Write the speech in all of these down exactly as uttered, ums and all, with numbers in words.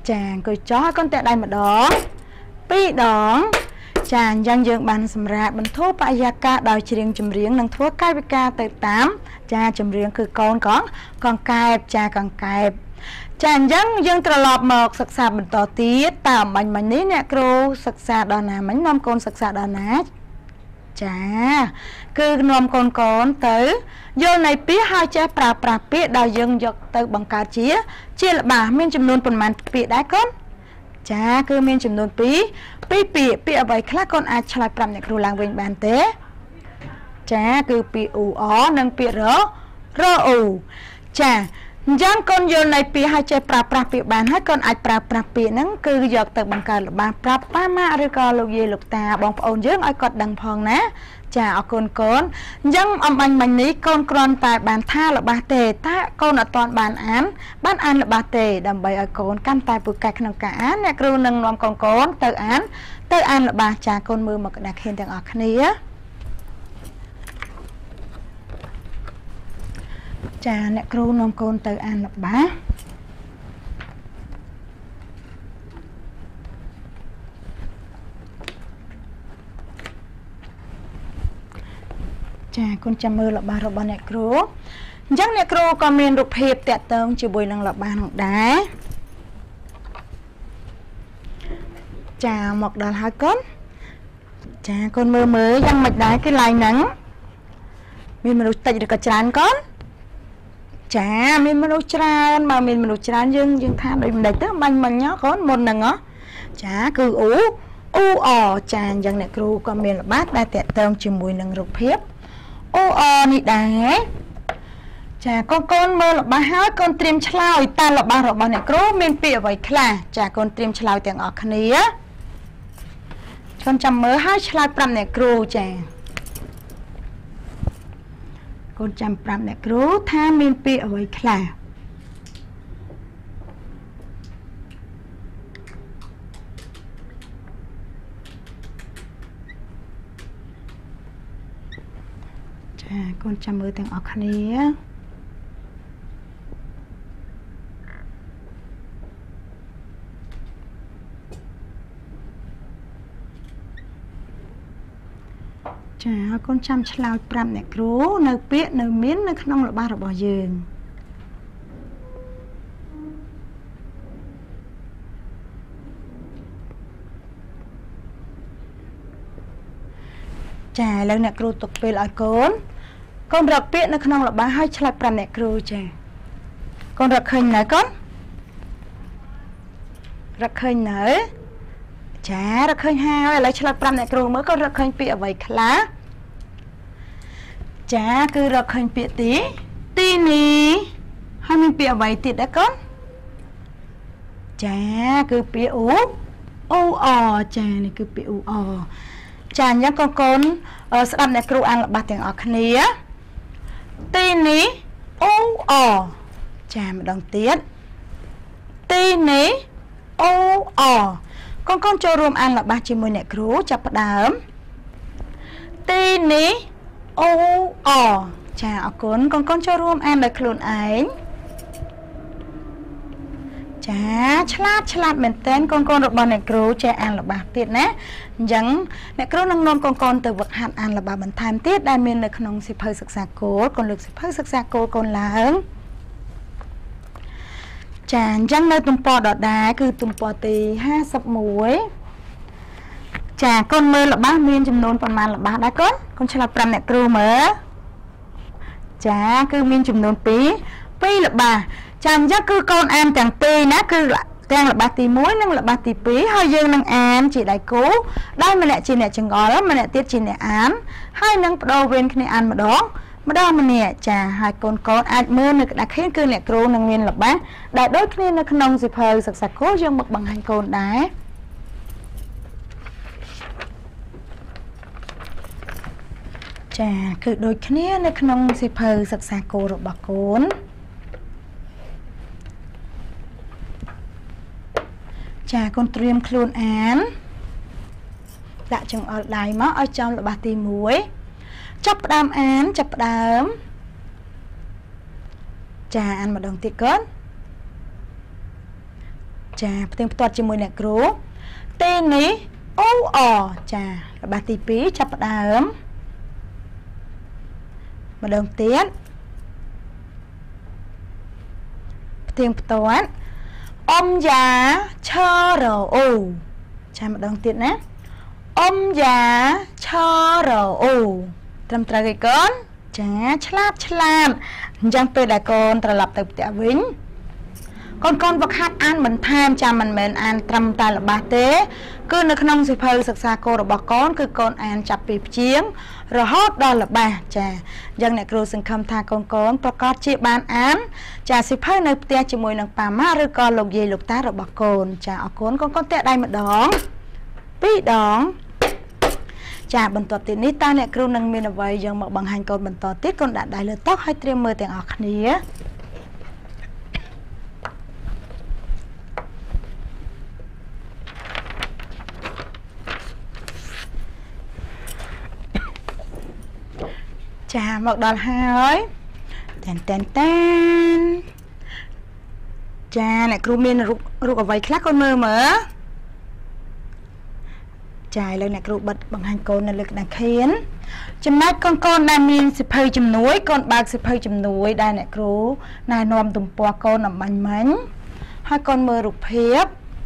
chàng cười chó con tẹt đây mà đó pi đó chàng dân dương bàn sầm rạ bẩn thô pa ya ca đòi chiềng chìm riêng năng thua cai ca từ tám cha chìm riêngคือcon có con cai cha con cai chàng dân dương trở lọp một sặc sà bẩn tỏ tiết tạo mạnh mạnh ní nè cô sặc sà đòn nà mánh nom con sặc sà đòn nà chà cứ nom con con tới vô này pía hai cha pra pra pía đòi dương giật từ bằng cá chía chia là bà miên chìm luôn phần màn pía đá con chà cứ miên chìm luôn pí pí pía pía vậy khác con ai chơi pram nhạc ru lang vinh bàn té chà cứ pía u ó nâng pía rỡ rỡ u chà giang con vô này pía hai cha pra pra pía bàn hết con ai pra pra pía nâng cứ giật từ bằng cá là bàn pra pa ma rồi con lục gì lục ta bong ôn dương ai cọt đằng phong ná chà ở con con dân ông anh mình ní con con tại bàn tha là ba tề ta con ở toàn bàn án bán ăn là ba tề đầm bày ở con căn tài bực cạch nông cả án nè kêu nâng nom con con tự án tự ăn là ba chà con mưa mà đặc hiện tượng ở khní á chà nè kêu nom con tự ăn là ba chà con chăm mơ là ba rồi bạn nè kêu chắc nè kêu còn miền rụp hiệp tẹt tông chỉ bồi năng là ba hòn đá chà một đợt hai con chà con mơ mới răng mạch đá cái lài nắng mình mà được tạch được cả trán con chà mình mà được trán mà mình mà được trán dương dương tha đây mình đầy tớ banh bằng nhó con một nằng á chà cứ ú u ò chà chẳng nè kêu còn miền là bát đá tẹt tông chỉ bồi năng rụp hiệp ô ờ nị đá chà con con mơ là ba hát con tiêm chlau ta là ba rồi ba này cố men pịa vậy khla chà con tiêm chlau tiếng ở khní á con chăm mơ hai chlau pram này cố chà con chăm pram này cố tha men pịa vậy khla chà con chăm mơ tiếng ở khní á chà con chăm chlau pram nè cố nơi biết nơi miến nơi không là ba rồi bỏ giường chà lần nè cố tục về lại con con rực biết nơi không là ba hai chlau pram nè cố chà con rực hình nè con rực hình nè chà rực hình hai lại chlau pram nè cố mới con rực hình pịa vậy khá chà cứ rực hình pịa tí tí ní hai mình pịa vậy tí đã con chà cứ pịa ú ô ò chà này cứ pịa ú ò chà nhá con con ở sắp này cố ăn là ba tiếng ở khní á tí ní ô ò chà mà đồng tiết tí ní ô ò con con cho rùm ăn là ba chỉ mùi nè cố chập đám tí ní ô ò chà ở con con con cho rùm ăn là khuôn ảnh chà chlat chlat mình tên con con được bao nè cố chà ăn là ba tiết nè chẳng nè cố năng non con con từ vật hạn ăn là ba mình tham tiết đai miên là không xịp hơi sạc sạc cố còn lực xịp hơi sạc sạc cố còn là hứng chà chẳng nơi tùm bò đọt đá cứ tùm bò tì ha sập muối chà con mơ là ba miên chùm nôn phần màn là ba đá con con chà là pram nè cố mở chà cứ miên chùm nôn pí pí là ba chàng chắc cứ con em chẳng tì ná cứ là đang là ba tì muối nâng là ba tì pí hơi dương nâng em chỉ đại cố đây mà lại chỉ nè chừng ngó lắm mà lại tiết chỉ nè án hai nâng đầu bên cái này ăn mà đó mà đó mà nè chà hai con con ai mưa nè đã khiến cứ nè cố nâng nguyên là bác đại đối kia nó không nông dịp hơi sạc sạc cố dương bậc bằng hành con đá chà cứ đôi kia nó không nông dịp hơi sạc sạc cố rồi bà cốn chà con triêm khuôn án đã chừng ở đài má ở trong là ba tì muối chấp đam án chấp đám chà ăn mà đồng tiết cớn ចាផ្ទៀងផ្ទាត់ជាមួយអ្នកគ្រូទីនេះអូអចារបស់ទីពីរចាប់ផ្ដើមម្ដងទៀតផ្ទៀងផ្ទាត់អ៊ំយ៉ាឈរអូចាម្ដងទៀតណាអ៊ំយ៉ាឈរអូត្រឹមត្រូវឯកូនចាឆ្លាតឆ្លាតអញ្ចឹងពេលដែលកូនត្រឡប់ទៅផ្ទះវិញកូនកូនវឹកហាត់អានបន្ថែមចាំមិនមែនអានត្រឹមតែល្បះទេគឺនៅក្នុងសៀវភៅសិក្សាគោលរបស់កូនគឺកូនអានចាប់ពីព្យាង្គរហូតដល់ល្បះចាអញ្ចឹងអ្នកគ្រូសង្ឃឹមថាកូនកូនប្រកាសជាបានអានចាសៀវភៅនៅផ្ទះជាមួយនឹងប៉ាម៉ាឬក៏លោកយាយលោកតារបស់កូនចាអរគុណកូនកូនតាក់ដៃម្ដងពីរដងចាបន្ទាប់ទៀតនេះតើអ្នកគ្រូនឹងមានអ្វីយើងមកបង្ហាញកូនបន្តទៀតកូនដាក់ដៃលើតុហើយត្រៀមមើលទាំងអស់គ្នាចាមកដល់ហើយតែនតែនតែនចាអ្នកគ្រូមានរូបរូបអ្វីខ្លះកូនមើលមើលចាឥឡូវអ្នកគ្រូបិទបង្ហាញកូននៅលើក្តារខៀនចំណែកកូនកូនដែលមានសិភៅជំនួយកូនបើកសិភៅជំនួយដែលអ្នកគ្រូណែនាំទំព័រកូនអំបញ្ញមិញហើយកូនមើលរូបភាព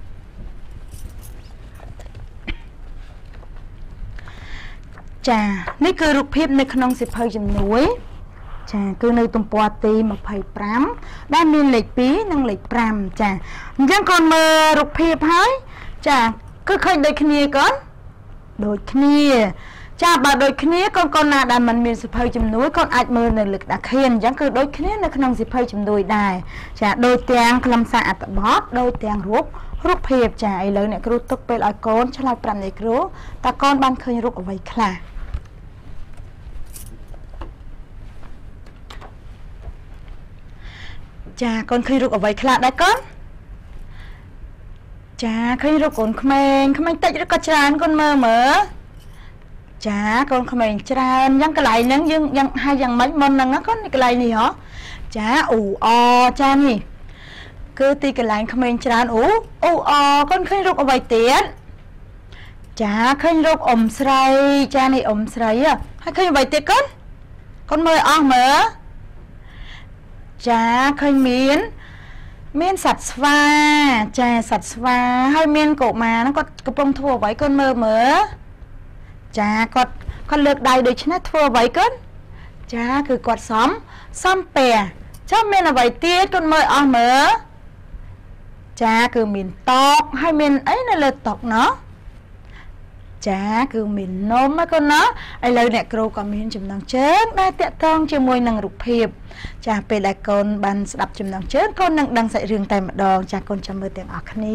ចានេះគឺរូបភាពនៅក្នុងសៀវភៅជំនួយចាគឺនៅទំព័រទីម្ភៃប្រាំដែលមានលេខពីរនិងលេខប្រាំចាអញ្ចឹងកូនមើលរូបភាពហើយចាគឺឃើញដូចគ្នាកូនដូចគ្នាចាបើដូចគ្នាកូនកូនណាដែលមិនមានសៀវភៅជំនួយកូនអាចមើលនៅលើក្តារខៀនអញ្ចឹងគឺដូចគ្នានៅក្នុងសៀវភៅជំនួយដែរចាដូចទាំងខ្លឹមសារអត្ថបទដូចទាំងរូបរូបភាពចាឥឡូវអ្នកគ្រូទុកពេលឲ្យកូនឆ្លើយប្រាប់អ្នកគ្រូតើកូនបានឃើញរូបអ្វីខ្លះចាកូនឃើញរូបអ្វីខ្លះដែរកូនចាឃើញរូបកូនក្មេងក្មេងតិចឬក៏ច្រើនកូនមើលមើលចាកូនក្មេងច្រើនយ៉ាងកន្លែងហ្នឹងយើងយ៉ាងហើយយ៉ាងម៉េចមុនហ្នឹងកូនកន្លែងនេះហ៎ចាអ៊ូអចានេះគឺទីកន្លែងក្មេងច្រើនអ៊ូអ៊ូអកូនឃើញរូបអ្វីទៀតចាឃើញរូបអ៊ំស្រីចានេះអ៊ំស្រីហើយឃើញអ្វីទៀតកូនកូនមើលអស់មើលចាឃើញមានមានសត្វស្វាចាសត្វស្វាហើយមានកុមារហ្នឹងគាត់កំពុងធ្វើអ្វីកូនមើលមើលចាគាត់គាត់លើកដៃដូចនេះធ្វើអ្វីកូនចាគឺគាត់សំសំពែចាំមានអ្វីទៀតកូនមើលអស់មើលចាគឺមានតកហើយមានអីនៅលើតុណោះចាគឺមាននំហ្នឹងកូនណាឥឡូវអ្នកគ្រូក៏មានចំណងជើងដែលតាក់ទងជាមួយនឹងរូបភាពចាពេលដែលកូនបានស្ដាប់ចំណងជើងកូននឹងដឹងសាច់រឿងតែម្ដងចាកូនចាំមើលទាំងអស់គ្នា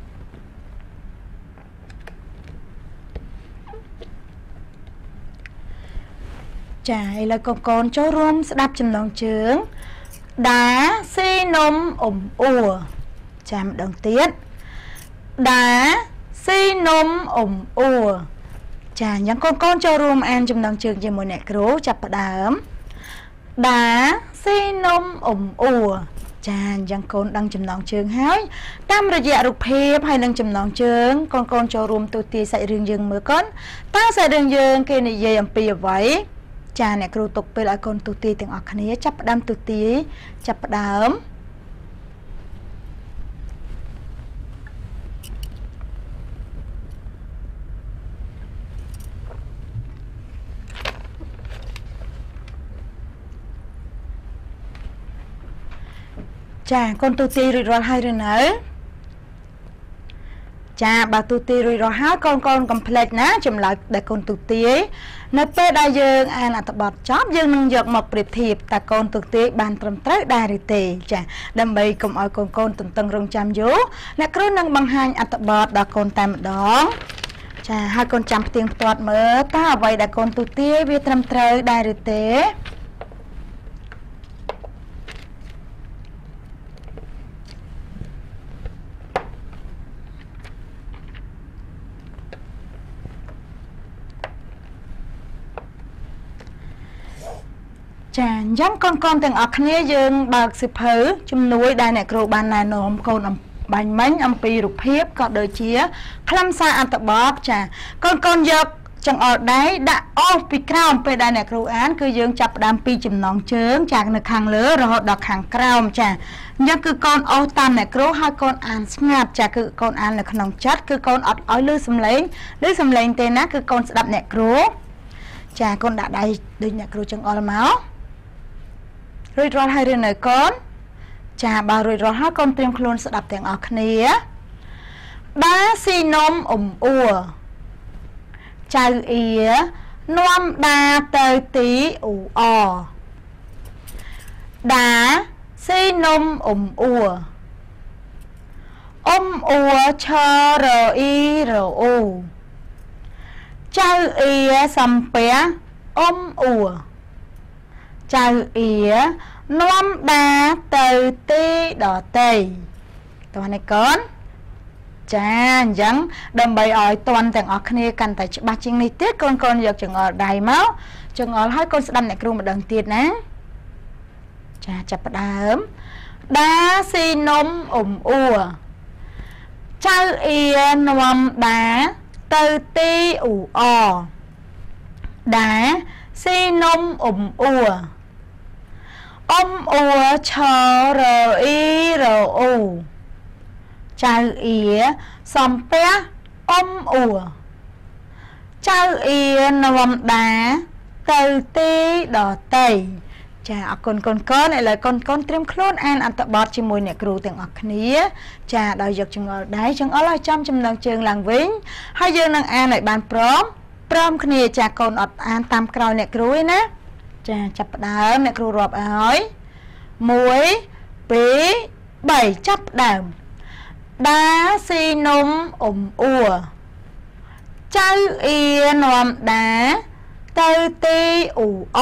ចាឥឡូវកូនកូនចូលរួមស្ដាប់ចំណងជើងដាស៊ីនំអ៊ំអ៊ូចាម្ដងទៀតដាស៊ីនំអ៊ំអ៊ូចាអញ្ចឹងកូនកូនចូលរួមអានចំណងជើងជាមួយអ្នកគ្រូចាប់ផ្ដើមដាស៊ីនំអ៊ំអ៊ូចាអញ្ចឹងកូនដឹងចំណងជើងហើយតាមរយៈរូបភាពហើយនឹងចំណងជើងកូនកូនចូលរួមទូទាយសាច់រឿងយើងមើលកូនតើសាច់រឿងយើងគេនិយាយអំពីអ្វីចាអ្នកគ្រូទុកពេលឲ្យកូនទូទាយទាំងអស់គ្នាចាប់ផ្ដើមទូទាយចាប់ផ្ដើមចាកូនទូទាយរួចរាល់ហើយឬនៅចាបើទូទាយរួចរាល់ហើយកូនកូនកុំភ្លេចណាចម្លើយដែលកូនទូទាយនៅពេលដែលយើងអានអត្ថបទចប់យើងនឹងយកមកប្រៀបធៀបតើកូនទូទាយបានត្រឹមត្រូវដែរឬទេចាដើម្បីកុំឲ្យកូនកូនទន្ទឹងរង់ចាំយូរអ្នកគ្រូនឹងបង្ហាញអត្ថបទដល់កូនតែម្ដងចាហើយកូនចាំផ្ទៀងផ្ទាត់មើលតើអ្វីដែលកូនទូទាយវាត្រឹមត្រូវដែរឬទេចាអញ្ចឹងកូនកូនទាំងអស់គ្នាយើងបើកសៀវភៅជំនួយដែលអ្នកគ្រូបានណែនាំកូនបាញ់មិញអំពីរូបភាពក៏ដូចជាខ្លឹមសារអត្ថបទចាកូនកូនយកចង្អុលដៃដាក់អស់ពីក្រោមពេលដែលអ្នកគ្រូអានគឺយើងចាប់ផ្ដើមពីចំណងជើងចានៅខាងលើរហូតដល់ខាងក្រោមចាអញ្ចឹងគឺកូនអស់តាមអ្នកគ្រូហើយកូនអានស្ងាត់ចាគឺកូនអាននៅក្នុងចិត្តគឺកូនអត់ឲ្យលឺសំឡេងឬសំឡេងទេណាគឺកូនស្ដាប់អ្នកគ្រូចាកូនដាក់ដៃដូចអ្នកគ្រូចង្អុលមករួចរាល់ហើយឬនៅកូនចាបើរួចរាល់ហើយកូនត្រៀមខ្លួនស្ដាប់ទាំងអស់គ្នាដាស៊ីនំអ៊ំអ៊ូចៅអ៊ីនាំដាទៅទីអ៊ូអដាស៊ីនំអ៊ំអ៊ូអ៊ំអ៊ូឈរអ៊ីរអ៊ូចៅអ៊ីសំពះអ៊ំអ៊ូចៅអ៊ីនាំដាទៅទីដតីតោះនេះកូនចាអញ្ចឹងដើម្បីឲ្យតន់ទាំងអស់គ្នាកាន់តែច្បាស់ជាងនេះទៀតកូនកូនយកចង្អុលដៃមកចង្អុលឲ្យកូនស្ដាប់អ្នកគ្រូម្ដងទៀតណាចាចាប់ផ្ដើមដាស៊ីនំអ៊ំអ៊ូចៅអ៊ីនាំដាទៅទីអ៊ូអដាស៊ីនំអ៊ំអ៊ូអ៊ំអ៊ូឈរអ៊ីរអ៊ូចៅអ៊ីសំពះអ៊ំអ៊ូចៅអ៊ីនាំដាទៅទីដតីចាអរគុណកូនកូនឥឡូវកូនកូនត្រៀមខ្លួនអានអត្ថបទជាមួយអ្នកគ្រូទាំងអស់គ្នាចាដោយយកចង្អុលដៃចង្អុលឲ្យចំចំណងជើងឡើងវិញហើយយើងនឹងអានឲ្យបានព្រមព្រមគ្នាចាកូនអត់អានតាមក្រោយអ្នកគ្រូឯណាចាចាប់ផ្ដើមអ្នកគ្រូរាប់ឲ្យមួយពីរបីចាប់ផ្ដើមដាស៊ីនំអ៊ំអ៊ូចៅអ៊ីនាំដាទៅទីអ៊ូអ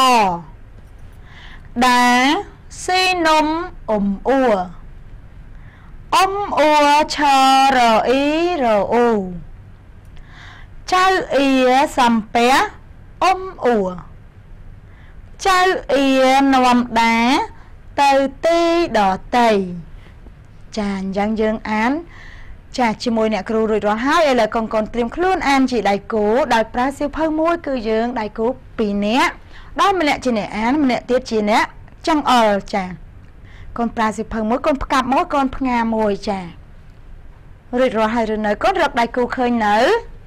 ដាស៊ីនំអ៊ំអ៊ូអ៊ំអ៊ូឈរអ៊ីរអ៊ូចៅអ៊ីសំពះអ៊ំអ៊ូចៅអ៊ីនាំដាទៅទីដតីចាអញ្ចឹងយើងអានចាជាមួយអ្នកគ្រូរួចរាល់ហើយឥឡូវកូនកូនត្រៀមខ្លួនអានជាដៃគូដោយប្រើសៀវភៅមួយគឺយើងដៃគូពីរនាក់ដោយម្នាក់ជាអ្នកអានម្នាក់ទៀតជាអ្នកចង្អុលចាកូនប្រើសៀវភៅមួយកូនផ្កាប់មួយកូនផ្ងាមួយចារួចរាល់ហើយឬនៅកូនរកដៃគូឃើញនៅ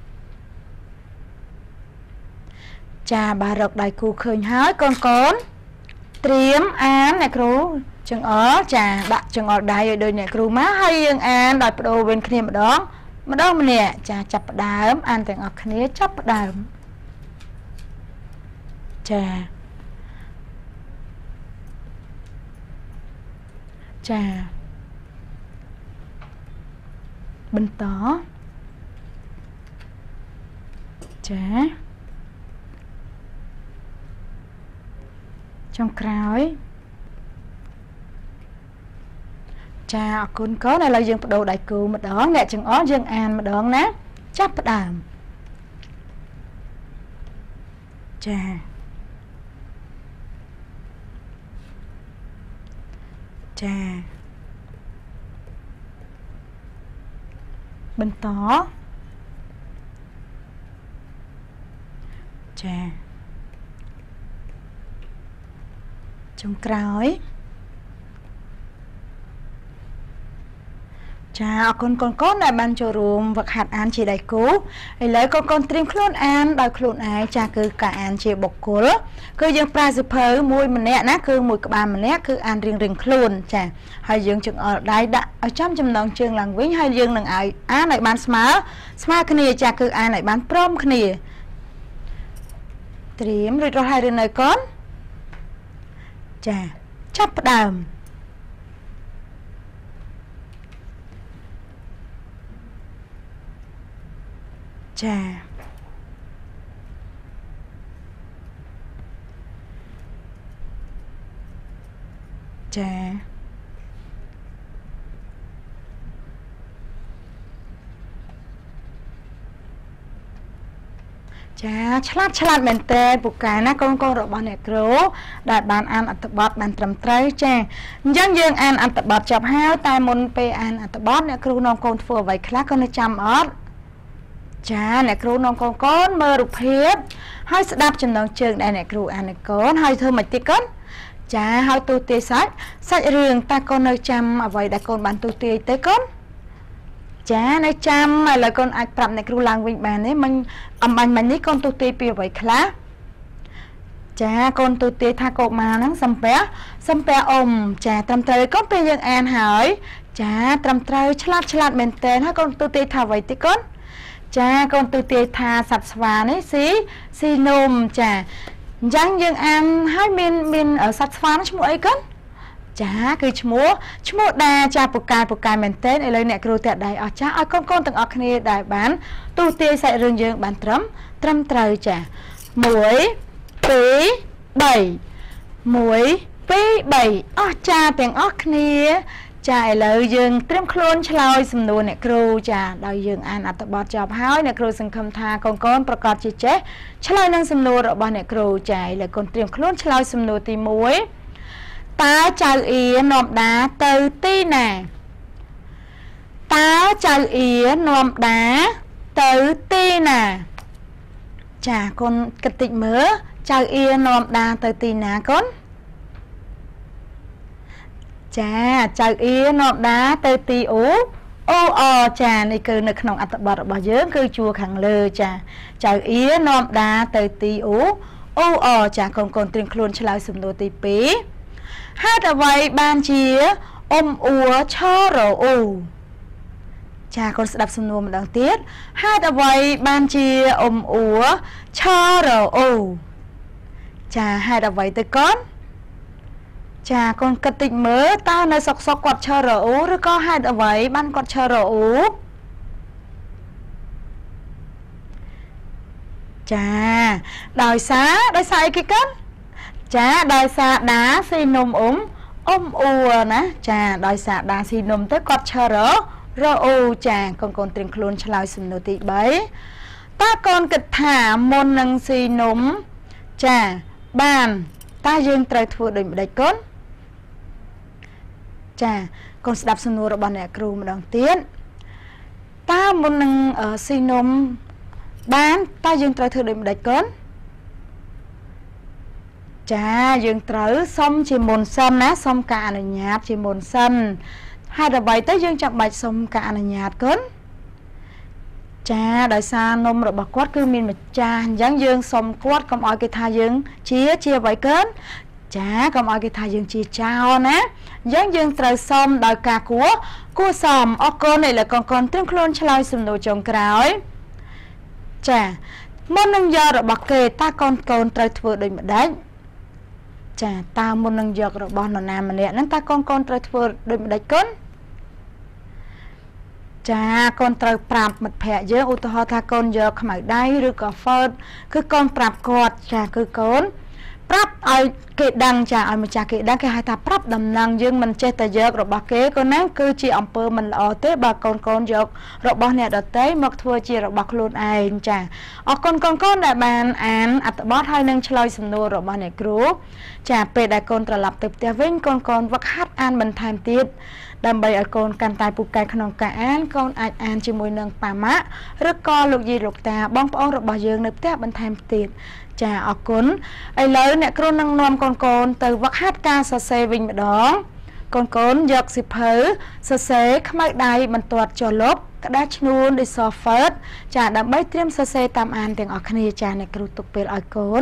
ចាបើរកដៃគូឃើញហើយកូនកូនត្រៀមអានអ្នកគ្រូចង្អុលចាដាក់ចង្អុលដៃឲ្យដូចអ្នកគ្រូមកហើយយើងអានដោយបដូរវេនគ្នាម្ដងម្ដងម្នាក់ចាចាប់ផ្ដើមអានទាំងអស់គ្នាចាប់ផ្ដើមចាចាបន្តចាចុងក្រោយចាអរគុណកូនឥឡូវយើងបដូរដៃគូម្ដងអ្នកចង្អុលយើងអានម្ដងណាចាប់ផ្ដើមចាចាបន្តចាចុងក្រោយចាអរគុណកូនកូនដែលបានចូលរួមវឹកហាត់អានជាដៃគូឥឡូវកូនកូនត្រៀមខ្លួនអានដោយខ្លួនឯងចាគឺការអានជាបុគ្គលគឺយើងប្រើសៀវភៅមួយម្នាក់ណាគឺមួយក្បាលម្នាក់គឺអានរៀងរៀងខ្លួនចាហើយយើងចង្អុលដៃដាក់ឲ្យចំចំណងជើងឡើងវិញហើយយើងនឹងឲ្យអានឲ្យបានស្មើស្មើគ្នាចាគឺអានឲ្យបានព្រមគ្នាត្រៀមរួចរាល់ហើយឬនៅកូនចាចាប់ផ្ដើមចាចាចាឆ្លាតឆ្លាតមែនតើពូកែណាកូនកូនរបស់អ្នកគ្រូដែលបានអានអត្ថបទបានត្រឹមត្រូវចាអញ្ចឹងយើងអានអត្ថបទចប់ហើយតែមុនពេលអានអត្ថបទអ្នកគ្រូនាំកូនធ្វើអ្វីខ្លះកូននៅចាំអត់ចាអ្នកគ្រូនាំកូនកូនមើលរូបភាពហើយស្ដាប់ចំណងជើងដែលអ្នកគ្រូអានឲ្យកូនហើយធ្វើមិនតិចកូនចាហើយទូទាយសាច់សាច់រឿងតើកូននៅចាំអ្វីដែលកូនបានទូទាយទេកូនចានៅចាំឥឡូវកូនអាចប្រាប់អ្នកគ្រូឡើងវិញបានទេមិញអំបញ្ញមិញនេះកូនទូទាយពីអ្វីខ្លះចាកូនទូទាយថាកុមារហ្នឹងសំពះសំពះអ៊ំចាត្រឹមត្រូវកូនពេលយើងអានហើយចាត្រឹមត្រូវឆ្លាតឆ្លាតមែនតើហើយកូនទូទាយថាអ្វីទេកូនចាកូនទូទាយថាសត្វស្វានេះស៊ីស៊ីនំចាអញ្ចឹងយើងអានហើយមានមានសត្វស្វាឈ្មោះអីកូនចាគឺឈ្មោះឈ្មោះដាចាពូកែពូកែមែនតើឥឡូវអ្នកគ្រូតាក់ដៃអស់ចាឲ្យកូនកូនទាំងអស់គ្នាដែលបានទូទាយសាច់រឿងយើងបានត្រឹមត្រឹមត្រូវចាមួយពីរបីមួយពីរបីអស់ចាទាំងអស់គ្នាចាឥឡូវយើងត្រៀមខ្លួនឆ្លើយសំណួរអ្នកគ្រូចាដោយយើងអានអត្ថបទចប់ហើយអ្នកគ្រូសង្ឃឹមថាកូនកូនប្រកាសជាចេះឆ្លើយនឹងសំណួររបស់អ្នកគ្រូចាឥឡូវកូនត្រៀមខ្លួនឆ្លើយសំណួរទីមួយតើចៅអៀនាំដាទៅទីណាតើចៅអៀនាំដាទៅទីណាចាកូនគិតតិចមើលចៅអៀនាំដាទៅទីណាកូនចាចៅអៀនាំដាទៅទីអូអូអចានេះគឺនៅក្នុងអត្ថបទរបស់យើងគឺជួរខាងលើចាចៅអៀនាំដាទៅទីអូអូអចាកូនកូនត្រៀមខ្លួនឆ្លើយសំណួរទីពីរហេតុអ្វីបានជាអ៊ំអ៊ូឈរអ៊ូចាកូនស្ដាប់សំណួរម្ដងទៀតហេតុអ្វីបានជាអ៊ំអ៊ូឈរអ៊ូចាហេតុអ្វីទៅកូនចាកូនគិតតិចមើលតើនៅសុកសុកគាត់ឈរអ៊ូឬក៏ហេតុអ្វីបានគាត់ឈរអ៊ូចាដោយសារដោយសារអីគេកូនចាដោយសារដាស៊ីនំអ៊ំអ៊ំអ៊ូណាចាដោយសារដាស៊ីនំទៅគាត់ឈររអ៊ូចាកូនកូនត្រៀមខ្លួនឆ្លើយសំណួរទីបីតើកូនគិតថាមុននឹងស៊ីនំចាបានតើយើងត្រូវធ្វើដូចម្ដេចកូនចាកូនស្ដាប់សំណួររបស់អ្នកគ្រូម្ដងទៀតតើមុននឹងស៊ីនំបានតើយើងត្រូវធ្វើដូចម្ដេចកូនចាយើងត្រូវសុំជាមុនសិនណាសុំការអនុញ្ញាតជាមុនសិនហេតុអ្វីទៅយើងចាំបាច់សុំការអនុញ្ញាតកូនចាដោយសារនំរបស់គាត់គឺមានម្ចាស់អញ្ចឹងយើងសុំគាត់កុំឲ្យគេថាយើងជាជាអ្វីកូនចាកុំឲ្យគេថាយើងជាចោលណាអញ្ចឹងយើងត្រូវសុំដោយការគួរគួរសមអរគុណឥឡូវកូនកូនត្រៀមខ្លួនឆ្លើយសំណួរចុងក្រោយចាមុននឹងយករបស់គេតើកូនកូនត្រូវធ្វើដូចម្ដេចចាតើមុននឹងយករបស់នរណាម្នាក់ហ្នឹងតើកូនកូនត្រូវធ្វើដូចម្ដេចកូនចាកូនត្រូវប្រាប់មិត្តភ័ក្ដិយើងឧទាហរណ៍ថាកូនយកខ្មៅដៃឬក៏ហ្វឺតគឺកូនប្រាប់គាត់ចាគឺកូនប្រាប់ឲ្យគេដឹងចាឲ្យម្ចាស់គេដឹងគេហៅថាប្រាប់ដំណឹងយើងមិនចេះតែយករបស់គេកូនណាគឺជាអំពើមិនល្អទេបើកូនកូនយករបស់អ្នកដទៃមកធ្វើជារបស់ខ្លួនឯងចាអរគុណកូនកូនដែលបានអានអត្ថបទហើយនឹងឆ្លើយសំណួររបស់អ្នកគ្រូចាពេលដែលកូនត្រឡប់ទៅផ្ទះវិញកូនកូនវឹកហាត់អានបន្ថែមទៀតដើម្បីឲ្យកូនកាន់តែពូកែក្នុងការអានកូនអាចអានជាមួយនឹងប៉ាម៉ាក់ឬក៏លោកយាយលោកតាបងប្អូនរបស់យើងនៅផ្ទះបន្ថែមទៀតចាអរគុណឥឡូវអ្នកគ្រូនឹងនាំកូនកូនទៅវឹកហាត់ការសរសេរវិញម្ដងកូនកូនយកសៀវភៅសរសេរខ្មៅដៃបន្ទាត់ចុះលុបក្តារឈ្នួនឌីសហ្វឺតចាដើម្បីត្រៀមសរសេរតាមអានទាំងអស់គ្នាចាអ្នកគ្រូទុកពេលឲ្យកូន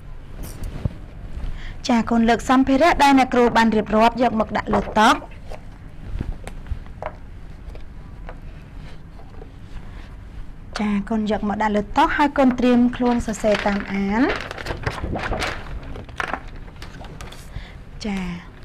ចាកូនលើកសម្ភារៈដែលអ្នកគ្រូបានរៀបរាប់យកមកដាក់លើតុចាកូនយកមកដាក់លើតុហើយកូនត្រៀមខ្លួនសរសេរតាមអានចា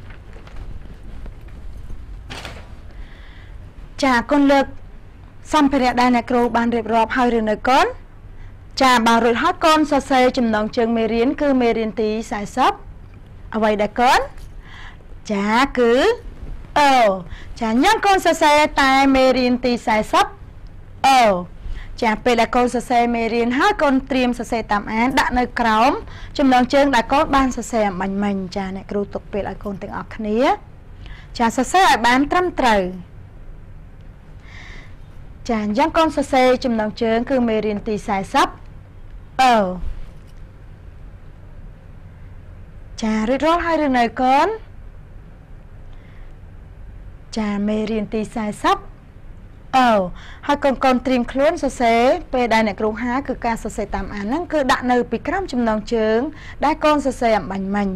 ចាកូនលើកសម្ភារៈដែលអ្នកគ្រូបានរៀបរាប់ហើយឬនៅកូនចាបើរួចហើយកូនសរសេរចំណងជើងមេរៀនគឺមេរៀនទីสี่สิบអ្វីដែរកូនចាគឺអូចាញ៉ាំកូនសរសេរតែមេរៀនទីสี่สิบអូចាពេលដែលកូនសរសេរមេរៀនហើយកូនត្រៀមសរសេរតាមអានដាក់នៅក្រោមចំណងជើងដែលកូនបានសរសេរអំបញ្ញមិញចាអ្នកគ្រូទុកពេលឲ្យកូនទាំងអស់គ្នាចាសរសេរឲ្យបានត្រឹមត្រូវចាអញ្ចឹងកូនសរសេរចំណងជើងគឺមេរៀនទីสี่สิบអឺចារួចរាល់ហើយឬនៅកូនចាមេរៀនទីสี่สิบអឺហើយកូនកូនត្រៀមខ្លួនសរសេរពេលដែលអ្នកគ្រូហៅគឺការសរសេរតាមអានហ្នឹងគឺដាក់នៅពីក្រោមចំណងជើងដែលកូនសរសេរអំបញ្ញមិញ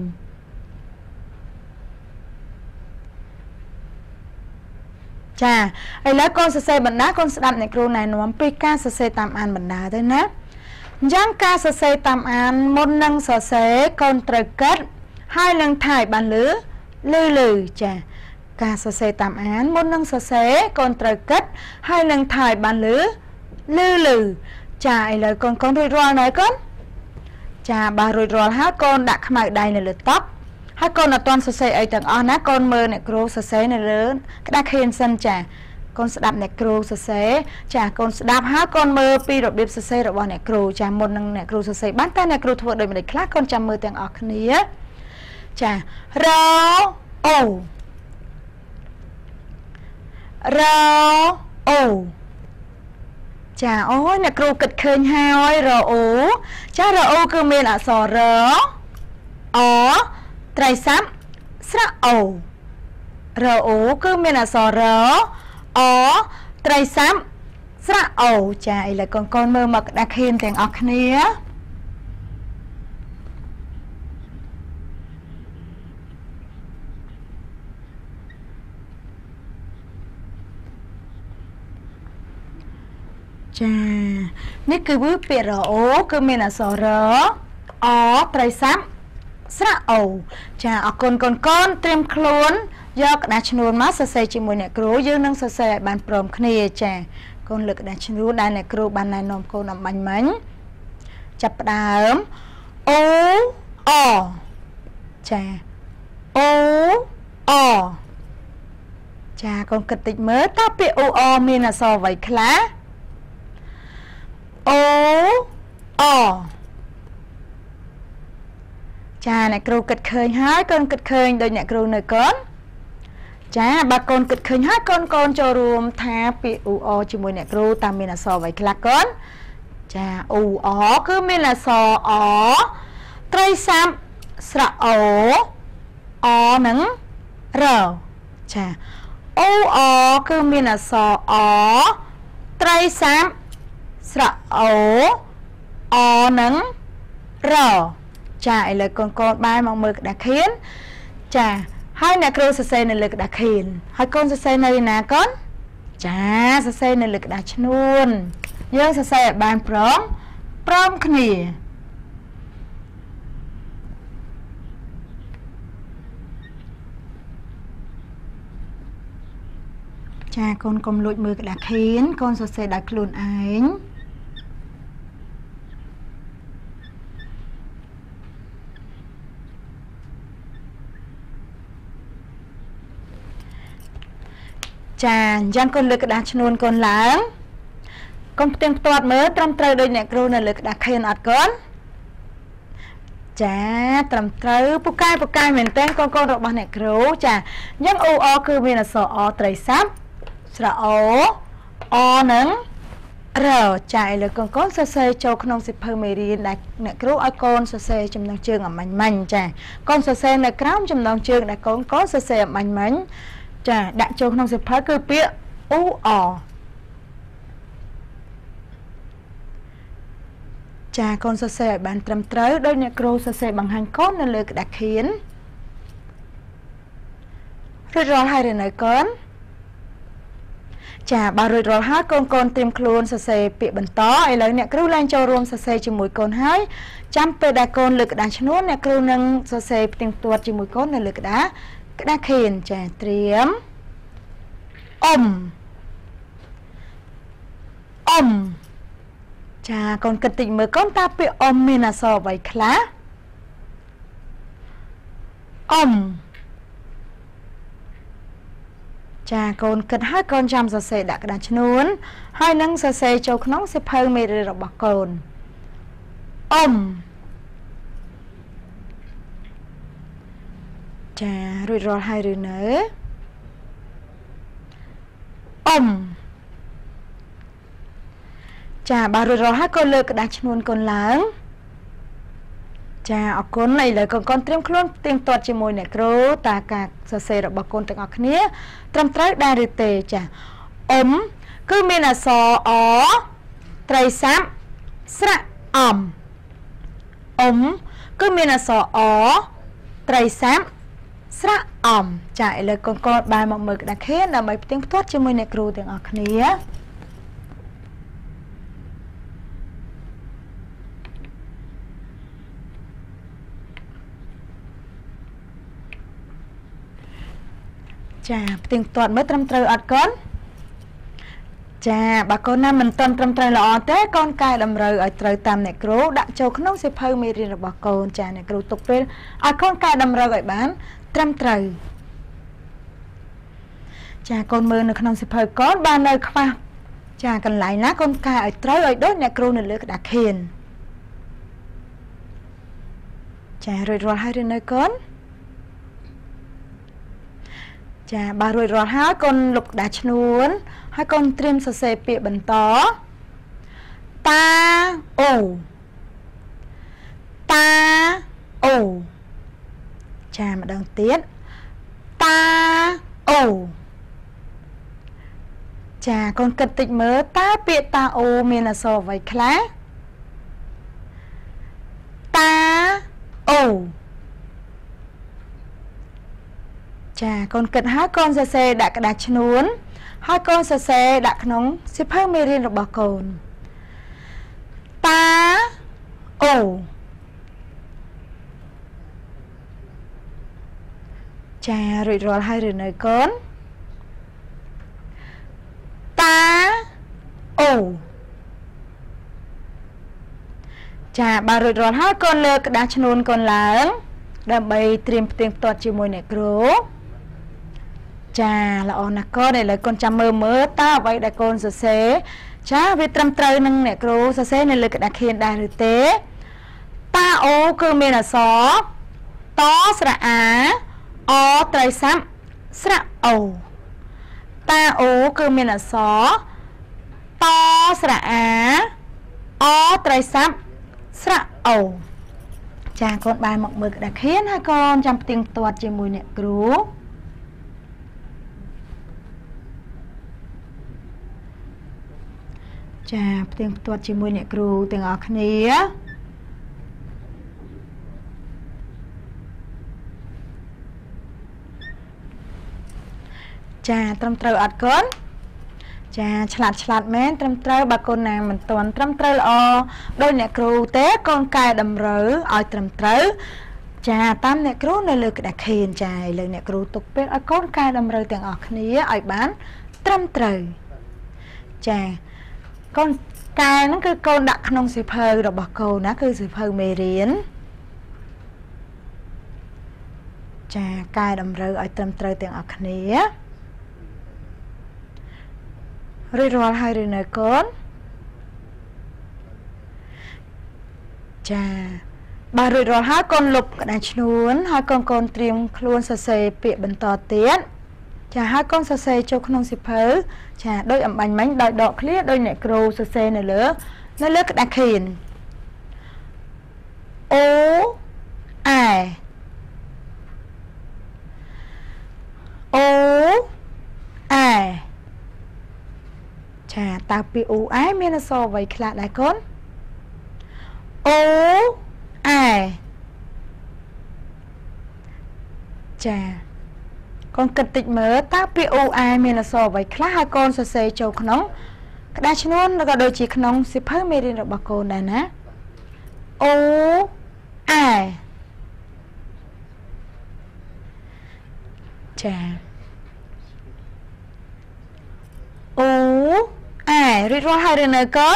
ចាឥឡូវកូនសរសេរបណ្ដាកូនស្ដាប់អ្នកគ្រូណែនាំពីការសរសេរតាមអានបណ្ដាទៅណាអញ្ចឹងការសរសេរតាមអានមុននឹងសរសេរកូនត្រូវគិតហើយនឹងថាយបានលឺលឺលឺចាការសរសេរតាមអានមុននឹងសរសេរកូនត្រូវគិតហើយនឹងថាយបានលឺលឺលឺចាឥឡូវកូនកូនរួចរាល់ហើយកូនចាបើរួចរាល់ហើយកូនដាក់ខ្មៅដៃនៅលើតុហើយកូនអត់ទាន់សរសេរអីទាំងអស់ណាកូនមើលអ្នកគ្រូសរសេរនៅលើក្តារខៀនសិនចាកូនស្ដាប់អ្នកគ្រូសរសេរចាកូនស្ដាប់ហើយកូនមើលពីរបៀបសរសេររបស់អ្នកគ្រូចាមុននឹងអ្នកគ្រូសរសេរបានតែអ្នកគ្រូធ្វើដូចម្តេចខ្លះកូនចាំមើលទាំងអស់គ្នាចារអូរអូចាអូយអ្នកគ្រូគិតឃើញហើយរអូចារអូគឺមានអក្សររអត្រីស័ព្ទស្រៈអូរអូគឺមានអក្សររអត្រីស័ព្ទស្រៈអូចាឥឡូវកូនកូនមើលមកក្តារខៀនទាំងអស់គ្នាចានេះគឺពាក្យរអូគឺមានអក្សររអត្រីស័ព្ទស្រៈអូចាអរគុណកូនកូនត្រៀមខ្លួនយកក្តារឈ្នួលមកសរសេរជាមួយអ្នកគ្រូយើងនឹងសរសេរឲ្យបានព្រមគ្នាចាកូនលើកក្តារឈ្នួលដែលអ្នកគ្រូបានណែនាំកូនអំបញ្ញមិញចាប់ផ្ដើមអូអចាអូអចាកូនគិតតិចមើលតើពាក្យអូអមានអក្សរអ្វីខ្លះអូអចាអ្នកគ្រូគិតឃើញហើយកូនគិតឃើញដូចអ្នកគ្រូនៅកូនចាបើកូនគិតឃើញហើយកូនកូនចូលរួមថាពាក្យអូអជាមួយអ្នកគ្រូតើមានអក្សរអ្វីខ្លះកូនចាអូអគឺមានអក្សរអត្រីស័ព្ទស្រៈអូអនិងរចាអូអគឺមានអក្សរអត្រីស័ព្ទស្រៈអូអនិងរចាឥឡូវកូនកូនបែរមកមើលក្តារខៀនចាហើយអ្នកគ្រូសរសេរនៅលើក្តារខៀនហើយកូនសរសេរនៅណាកូនចាសរសេរនៅលើក្តារឈ្នួលយើងសរសេរឲ្យបានព្រមព្រមគ្នាចាកូនកុំលួចមើលក្តារខៀនកូនសរសេរដោយខ្លួនឯងចាអញ្ចឹងកូនលើកក្តារឈ្នួលកូនឡើងកូនផ្ទៀងផ្ទាត់មើលត្រឹមត្រូវដូចអ្នកគ្រូនៅលើក្តារខៀនអត់កូនចាត្រឹមត្រូវពូកែពូកែមែនតើកូនកូនរបស់អ្នកគ្រូចាអញ្ចឹងអូអគឺមានអក្សរអត្រីស័ព្ទស្រៈអូអនិងរចាឥឡូវកូនកូនសរសេរចូលក្នុងសៀវភៅមេរៀនដែលអ្នកគ្រូឲ្យកូនសរសេរចំណងជើងអំបញ្ញមិញចាកូនសរសេរនៅក្រោមចំណងជើងដែលកូនកូនសរសេរអំបញ្ញមិញចាដាក់ចូលក្នុងសៀវភៅគឺពាក្យអូអចាកូនសរសេរឲ្យបានត្រឹមត្រូវដោយអ្នកគ្រូសរសេរបង្ហាញកូននៅលើក្តារខៀនរួចរាល់ហើយឬនៅកូនចាបើរួចរាល់ហើយកូនកូនត្រៀមខ្លួនសរសេរពាក្យបន្តឥឡូវអ្នកគ្រូឡើងចូលរួមសរសេរជាមួយកូនហើយចាំពេលដែលកូនលើកក្តារឈ្នួលអ្នកគ្រូនឹងសរសេរផ្ទៀងផ្ទាត់ជាមួយកូននៅលើក្តារក្តារខៀនចាត្រៀមអ៊ំអ៊ំចាកូនគិតតិចមើលកូនតើពាក្យអ៊ំមានអក្សរអ្វីខ្លះអ៊ំចាកូនគិតហើយកូនចាំសរសេរដាក់ក្តារឈ្នួនហើយនឹងសរសេរចូលក្នុងសៀវភៅមេរៀនរបស់កូនអ៊ំចារួចរាល់ហើយឬនៅអ៊ំចាបើរួចរាល់ហើយកូនលើកក្តារឈ្នួនកូនឡើងចាអរគុណឥឡូវកូនកូនត្រៀមខ្លួនទៀងទាត់ជាមួយអ្នកគ្រូតើការសរសេររបស់កូនទាំងអស់គ្នាត្រឹមត្រូវដែរឬទេចាអ៊ំគឺមានអក្សរអត្រីស័ព្ទស្រៈអំអ៊ំគឺមានអក្សរអត្រីស័ព្ទស្រៈអំចាឥឡូវកូនកូនបានមកមើលក្តារខៀនដើម្បីផ្ទៀងផ្ទាត់ជាមួយអ្នកគ្រូទាំងអស់គ្នាចាផ្ទៀងផ្ទាត់មើលត្រឹមត្រូវអត់កូនចាបើកូនណាមិនទាន់ត្រឹមត្រូវល្អទេកូនកែតម្រូវឲ្យត្រូវតាមអ្នកគ្រូដាក់ចូលក្នុងសៀវភៅមេរៀនរបស់កូនចាអ្នកគ្រូទុកពេលឲ្យកូនកែតម្រូវឲ្យបានត្រឹមត្រូវចាកូនមើលនៅក្នុងសៀវភៅកូនបាននៅខ្វះចាកន្លែងណាកូនកែឲ្យត្រូវឲ្យដូចអ្នកគ្រូនៅលើក្តារខៀនចារួចរាល់ហើយឬនៅកូនចាបើរួចរាល់ហើយកូនលុបក្តារឈ្នួនហើយកូនត្រៀមសរសេរពាក្យបន្តតាអូតាអូចាម្ដងទៀតតាអូចាកូនគិតតិចមើលតើពាក្យតាអូមានអក្សរអ្វីខ្លះតាអូចាកូនគិតហើយកូនសរសេរដាក់ក្តារឈ្នួនហើយកូនសរសេរដាក់ក្នុងសៀវភៅមេរៀនរបស់កូនតាអូចារួចរាល់ហើយឬនៅកូនតាអូចាបើរួចរាល់ហើយកូនលើកក្តារឈ្នួនកូនឡើងដើម្បីត្រៀមផ្ទៀងផ្ទាត់ជាមួយអ្នកគ្រូចាល្អណាស់កូនឥឡូវកូនចាំមើលមើលតើអ្វីដែលកូនសរសេរចាវាត្រឹមត្រូវនឹងអ្នកគ្រូសរសេរនៅលើក្តារខៀនដែរឬទេតាអូគឺមានអក្សរតស្រៈអាអត្រីស័ព្ទស្រៈអូតាអូគឺមានអក្សរតស្រៈអាអត្រីស័ព្ទស្រៈអូចាកូនបានមកមើលក្តារខៀនហើយកូនចាំផ្ទៀងផ្ទាត់ជាមួយអ្នកគ្រូចាផ្ទៀងផ្ទាត់ជាមួយអ្នកគ្រូទាំងអស់គ្នាចាត្រឹមត្រូវអត់កូនចាឆ្លាតឆ្លាតមែនត្រឹមត្រូវបើកូនណាមិនទាន់ត្រឹមត្រូវល្អដោយអ្នកគ្រូទេកូនកែតម្រូវឲ្យត្រឹមត្រូវចាតាមអ្នកគ្រូនៅលើក្តារខៀនចាឥឡូវអ្នកគ្រូទុកពេលឲ្យកូនកែតម្រូវទាំងអស់គ្នាឲ្យបានត្រឹមត្រូវចាកូនកែហ្នឹងគឺកូនដាក់ក្នុងសៀវភៅរបស់កូនណាគឺសៀវភៅមេរៀនចាកែតម្រូវឲ្យត្រឹមត្រូវទាំងអស់គ្នារួចរាល់ហើយឬនៅកូនចាបើរួចរាល់ហើយកូនលុបក្តារឈ្នួនហើយកូនកូនត្រៀមខ្លួនសរសេរពាក្យបន្តទៀតចាហើយកូនសរសេរចូលក្នុងសៀវភៅចាដោយអំបញ្ញមិញដោយដកឃ្លាដោយអ្នកគ្រូសរសេរនៅលើនៅលើក្តារខៀនអូអែអូអែចាតើពាក្យអូអែមានអក្សរអ្វីខ្លះដែរកូនអូអែចាកូនគិតតិចមើលតើពាក្យអូអែមានអក្សរអ្វីខ្លះហើយកូនសរសេរចូលក្នុងក្តារឈ្នួនឬក៏ដូចជាក្នុងសៀវភៅមេរៀនរបស់កូនដែរណាអូអែចាអូអែរួចរាល់ហើយឬនៅកូន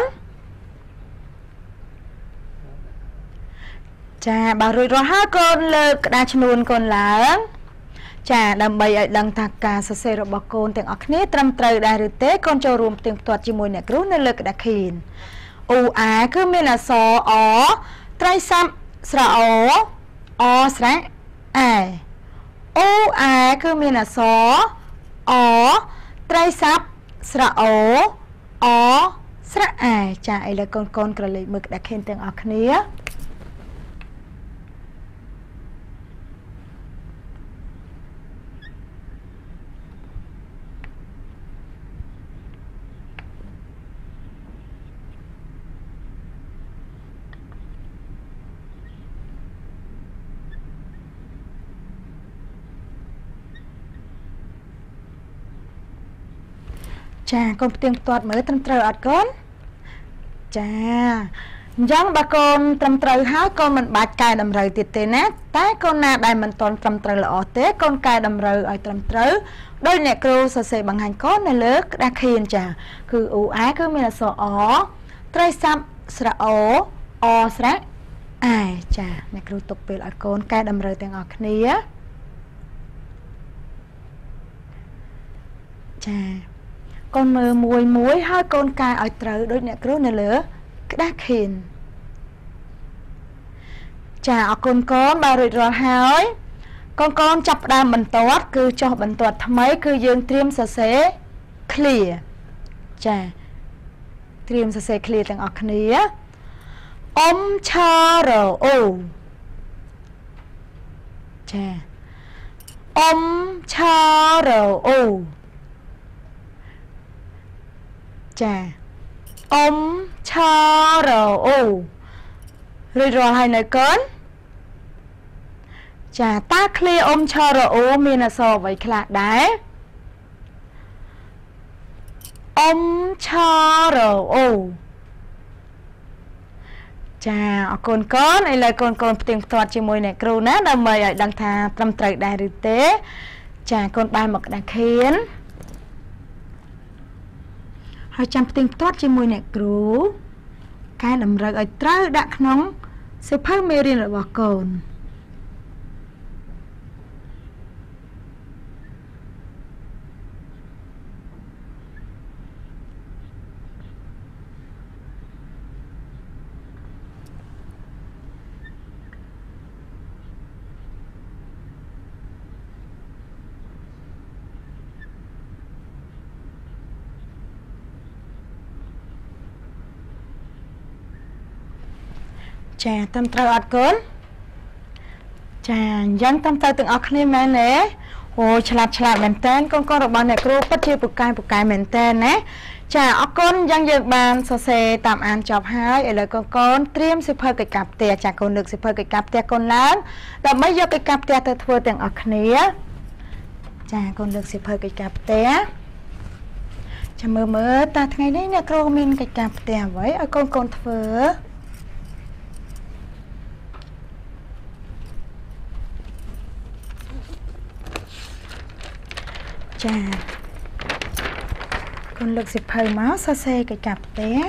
ចាបើរួចរាល់ហើយកូនលើកក្តារឈ្នួនកូនឡើងចាដើម្បីឲ្យដឹងថាការសរសេររបស់កូនទាំងអស់គ្នាត្រឹមត្រូវដែរឬទេកូនចូលរួមផ្ទៀងផ្ទាត់ជាមួយអ្នកគ្រូនៅលើក្តារខៀនអូអាគឺមានអក្សរអត្រីស័ព្ទស្រៈអូអស្រៈអែអូអាគឺមានអក្សរអត្រីស័ព្ទស្រៈអូអស្រៈអែចាឥឡូវកូនកូនក្រឡេកមើលក្តារខៀនទាំងអស់គ្នាចាកូនផ្ទៀងផ្ទាត់មើលត្រឹមត្រូវអត់កូនចាអញ្ចឹងបើកូនត្រឹមត្រូវហើយកូនមិនបាច់កែតម្រូវទៀតទេណាតែកូនណាដែលមិនទាន់ត្រឹមត្រូវល្អទេកូនកែតម្រូវឲ្យត្រឹមត្រូវដោយអ្នកគ្រូសរសេរបង្ហាញកូននៅលើក្តារខៀនចាគឺអូអាគឺមានអក្សរអត្រីស័ព្ទស្រៈអូអស្រៈអែចាអ្នកគ្រូទុកពេលឲ្យកូនកែតម្រូវទាំងអស់គ្នាចាកូនមើលមួយមួយហើយកូនកែឲ្យត្រូវដូចអ្នកគ្រូនៅលើក្តារខៀនចាអរគុណកូនបើរួចរាល់ហើយកូនកូនចាប់ផ្ដើមបន្ទាត់គឺចុះបន្ទាត់ថ្មីគឺយើងត្រៀមសរសេរ clear ចាត្រៀមសរសេរ clear ទាំងអស់គ្នាអ៊ំឆរអូចាអ៊ំឆរអូចាអ៊ំឆរអូរួចរាល់ហើយនៅកូនចាតើឃ្លាអ៊ំឆរអូមានអក្សរអ្វីខ្លះដែរអ៊ំឆរអូចាអរគុណកូនឥឡូវកូនកូនផ្ទៀងផ្ទាត់ជាមួយអ្នកគ្រូណាដើម្បីឲ្យដឹងថាត្រឹមត្រូវដែរឬទេចាកូនបែរមកក្តារខៀនហើយចាំផ្ទៀងផ្ទាត់ជាមួយអ្នកគ្រូកែតម្រូវឲ្យត្រូវដាក់ក្នុងសៀវភៅមេរៀនរបស់កូនចាត្រឹមត្រូវអត់កូនចាអញ្ចឹងត្រឹមត្រូវទាំងអស់គ្នាមែនទេអូឆ្លាតឆ្លាតមែនតើកូនកូនរបស់អ្នកគ្រូពិតជាពូកែពូកែមែនតើណាចាអរគុណអញ្ចឹងយើងបានសរសេរតាមអានចប់ហើយឥឡូវកូនកូនត្រៀមសៀវភៅកិច្ចការផ្ទះចាកូនលើកសៀវភៅកិច្ចការផ្ទះកូនឡើងដើម្បីយកកិច្ចការផ្ទះទៅធ្វើទាំងអស់គ្នាចាកូនលើកសៀវភៅកិច្ចការផ្ទះចាំមើលមើលតើថ្ងៃនេះអ្នកគ្រូមានកិច្ចការផ្ទះអ្វីឲ្យកូនកូនធ្វើចាកូនលើកសៀវភៅមកសរសេរកិច្ចការផ្ទះ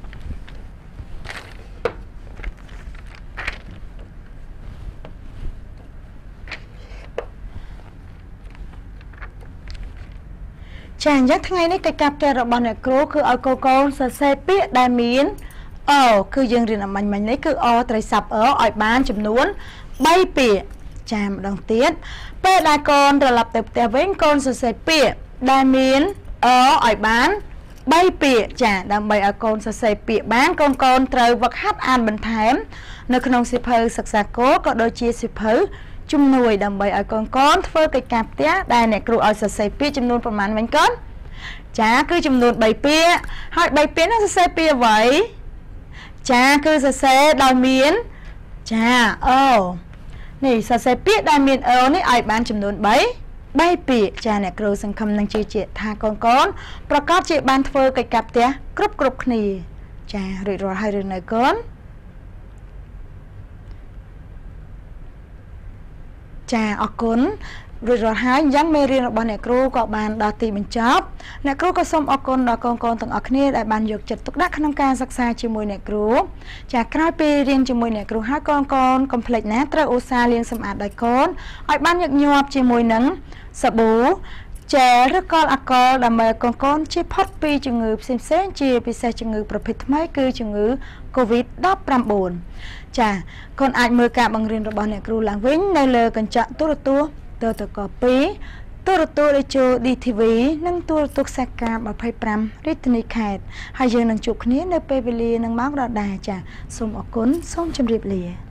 ចាអញ្ចឹងថ្ងៃនេះកិច្ចការផ្ទះរបស់អ្នកគ្រូគឺឲ្យកូនកូនសរសេរពាក្យដែលមានអគឺយើងរៀនអំបញ្ញមិញនេះគឺអត្រីស័ព្ទអឲ្យបានចំនួនបីពាក្យចាម្ដងទៀតពេលដែលកូនត្រឡប់ទៅផ្ទះវិញកូនសរសេរពាក្យដែលមានអឲ្យបានបីពាក្យចាដើម្បីឲ្យកូនសរសេរពាក្យបានកូនកូនត្រូវវឹកហាត់អានបន្ថែមនៅក្នុងសៀវភៅសិក្សាគោលក៏ដូចជាសៀវភៅជំនួយដើម្បីឲ្យកូនកូនធ្វើកិច្ចការផ្ទះដែលអ្នកគ្រូឲ្យសរសេរពាក្យចំនួនប្រមាណវិញកូនចាគឺចំនួនបីពាក្យហើយបីពាក្យនោះសរសេរពាក្យអ្វីចាគឺសរសេរដោយមានចាអូនេះសរសេរពាក្យដែលមានអនេះឲ្យបានចំនួន3 3ពាក្យចាអ្នកគ្រូសង្ឃឹមនឹងជឿជាក់ថាកូនកូនប្រកាសជាបានធ្វើកិច្ចការផ្ទះគ្រប់គ្រប់គ្នាចារួចរាល់ហើយឬនៅកូនចាអរគុណរួចរាល់ហើយអញ្ចឹងមេរៀនរបស់អ្នកគ្រូក៏បានដល់ទីបញ្ចប់អ្នកគ្រូក៏សូមអរគុណដល់កូនកូនទាំងអស់គ្នាដែលបានយកចិត្តទុកដាក់ក្នុងការសិក្សាជាមួយអ្នកគ្រូចាក្រោយពេលរៀនជាមួយអ្នកគ្រូហើយកូនកូនកុំភ្លេចណាត្រូវឧស្សាហ៍លាងសម្អាតដោយកូនឲ្យបានញឹកញាប់ជាមួយនឹងសាប៊ូចែលឬក៏អាល់កុលដើម្បីកូនកូនជៀសផុតពីជំងឺផ្សេងៗជាពិសេសជំងឺប្រភេទថ្មីគឺជំងឺ កូវីដ ដប់ប្រាំបួន ចាកូនអាចមើលការបង្រៀនរបស់អ្នកគ្រូឡើងវិញនៅលើកញ្ចក់ទូរទស្សន៍ទតកពីរទូរទស្សន៍រាជ ឌី ធី វី និងទូរទស្សន៍ខ្សែកាប ยี่สิบห้า រាជធានីខេត្តហើយយើងនឹងជួបគ្នានៅពេលវេលានឹងម៉ោងដដែលចាសូមអរគុណសូមជម្រាបលា